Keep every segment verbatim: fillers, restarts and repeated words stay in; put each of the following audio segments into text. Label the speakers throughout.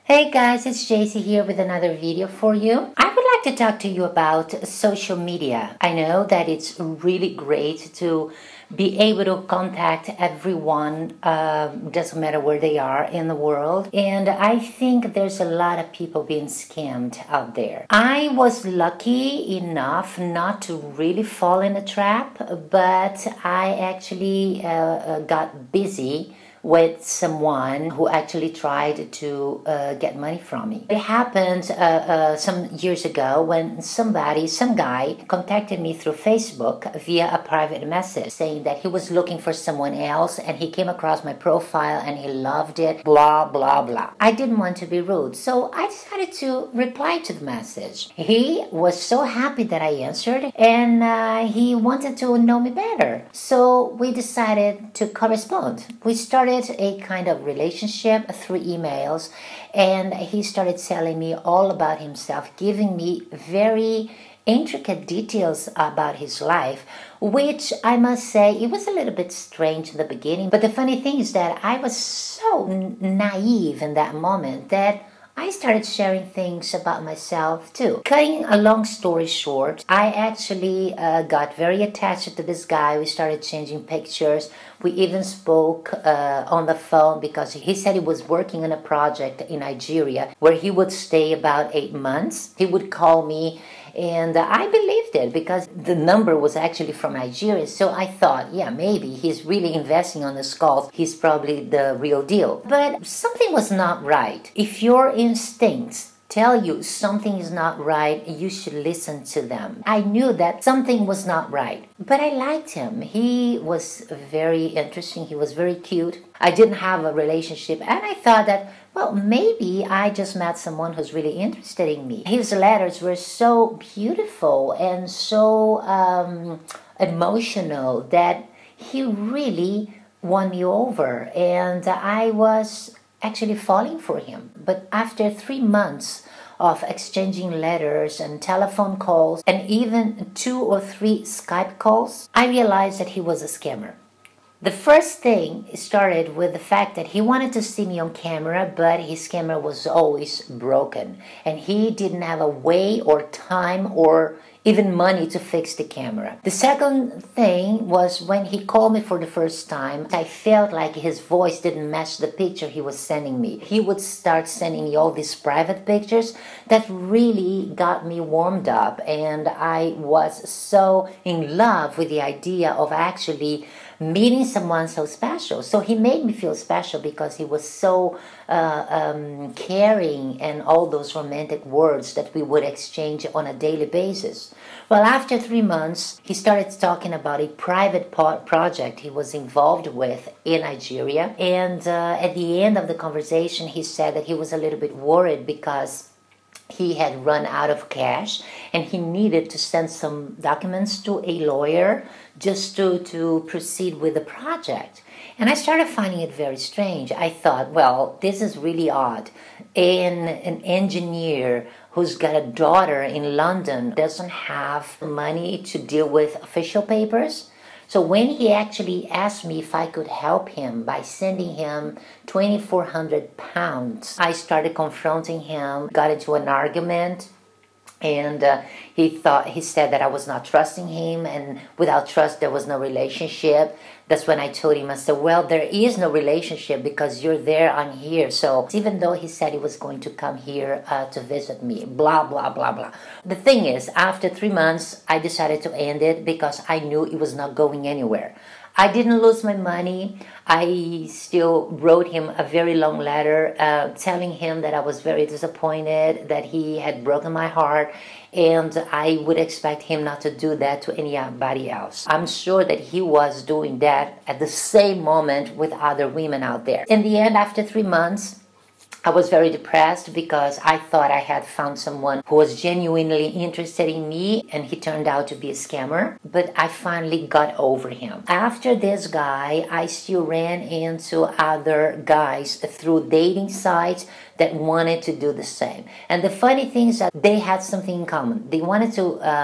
Speaker 1: Hey guys, it's Jaycee here with another video for you. I would like to talk to you about social media. I know that it's really great to be able to contact everyone, uh, doesn't matter where they are in the world. And I think there's a lot of people being scammed out there. I was lucky enough not to really fall in a trap, but I actually uh, uh, got busy with someone who actually tried to uh, get money from me. It happened uh, uh, some years ago when somebody, some guy, contacted me through Facebook via a private message saying that he was looking for someone else and he came across my profile and he loved it, blah, blah, blah. I didn't want to be rude, so I decided to reply to the message. He was so happy that I answered and uh, he wanted to know me better. So we decided to correspond. We started a kind of relationship through emails, and he started telling me all about himself, giving me very intricate details about his life, which I must say it was a little bit strange in the beginning. But the funny thing is that I was so naive in that moment that I started sharing things about myself too. Cutting a long story short, I actually uh, got very attached to this guy. We started changing pictures. We even spoke uh, on the phone because he said he was working on a project in Nigeria where he would stay about eight months. He would call me and I believed it because the number was actually from Nigeria. So I thought, yeah, maybe he's really investing on this call. He's probably the real deal. But something was not right. If your instincts tell you something is not right, you should listen to them. I knew that something was not right, but I liked him. He was very interesting. He was very cute. I didn't have a relationship, and I thought that, well, maybe I just met someone who's really interested in me. His letters were so beautiful and so um, emotional that he really won me over, and I was actually falling for him. But after three months of exchanging letters and telephone calls and even two or three Skype calls, I realized that he was a scammer. The first thing started with the fact that he wanted to see me on camera, but his camera was always broken and he didn't have a way or time or even money to fix the camera. The second thing was when he called me for the first time, I felt like his voice didn't match the picture he was sending me. He would start sending me all these private pictures that really got me warmed up, and I was so in love with the idea of actually meeting someone so special. So he made me feel special because he was so uh, um, caring and all those romantic words that we would exchange on a daily basis. Well, after three months, he started talking about a private project he was involved with in Nigeria. And uh, at the end of the conversation, he said that he was a little bit worried because he had run out of cash and he needed to send some documents to a lawyer just to, to proceed with the project. And I started finding it very strange. I thought, well, this is really odd. An, an engineer who's got a daughter in London doesn't have money to deal with official papers. So when he actually asked me if I could help him by sending him twenty-four hundred pounds, I started confronting him, got into an argument, and uh, he thought he said that I was not trusting him, and without trust there was no relationship. That's when I told him, I said, well, there is no relationship because you're there, I'm here. So even though he said he was going to come here uh, to visit me, blah, blah, blah, blah. The thing is, after three months, I decided to end it because I knew it was not going anywhere. I didn't lose my money. I still wrote him a very long letter uh, telling him that I was very disappointed, that he had broken my heart, and I would expect him not to do that to anybody else. I'm sure that he was doing that at the same moment with other women out there. In the end, after three months, I was very depressed because I thought I had found someone who was genuinely interested in me, and he turned out to be a scammer. But I finally got over him. After this guy, I still ran into other guys through dating sites that wanted to do the same. And the funny thing is that they had something in common. They wanted to uh,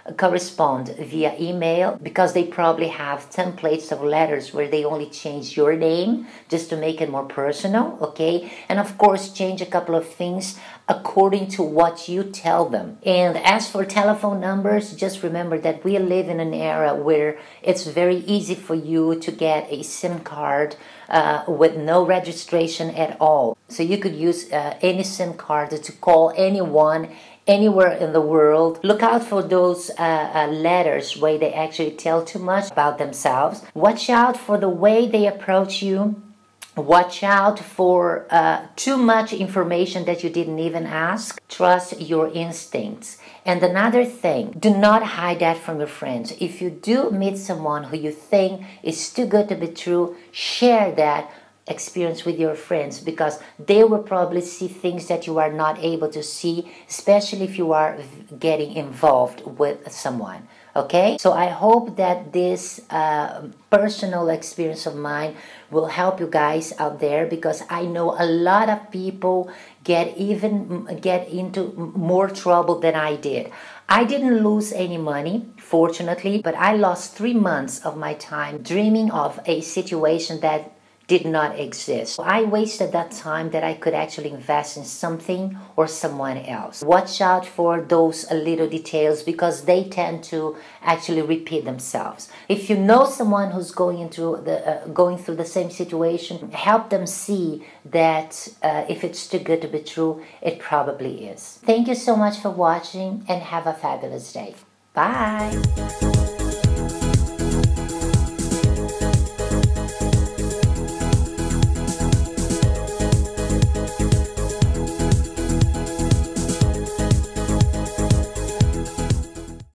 Speaker 1: correspond via email, because they probably have templates of letters where they only change your name just to make it more personal, okay? And of course, change a couple of things according to what you tell them. And as for telephone numbers, just remember that we live in an era where it's very easy for you to get a SIM card uh, with no registration at all. So you could use uh, any SIM card to call anyone anywhere in the world. Look out for those uh, uh, letters where they actually tell too much about themselves. Watch out for the way they approach you. Watch out for uh, too much information that you didn't even ask. Trust your instincts. And another thing, do not hide that from your friends. If you do meet someone who you think is too good to be true, share that experience with your friends, because they will probably see things that you are not able to see, especially if you are getting involved with someone. Okay, so I hope that this uh, personal experience of mine will help you guys out there, because I know a lot of people get even get into more trouble than I did. I didn't lose any money, fortunately, but I lost three months of my time dreaming of a situation that did not exist. I wasted that time that I could actually invest in something or someone else. Watch out for those little details, because they tend to actually repeat themselves. If you know someone who's going into the uh, going through the same situation, help them see that uh, if it's too good to be true, it probably is. Thank you so much for watching, and have a fabulous day. Bye.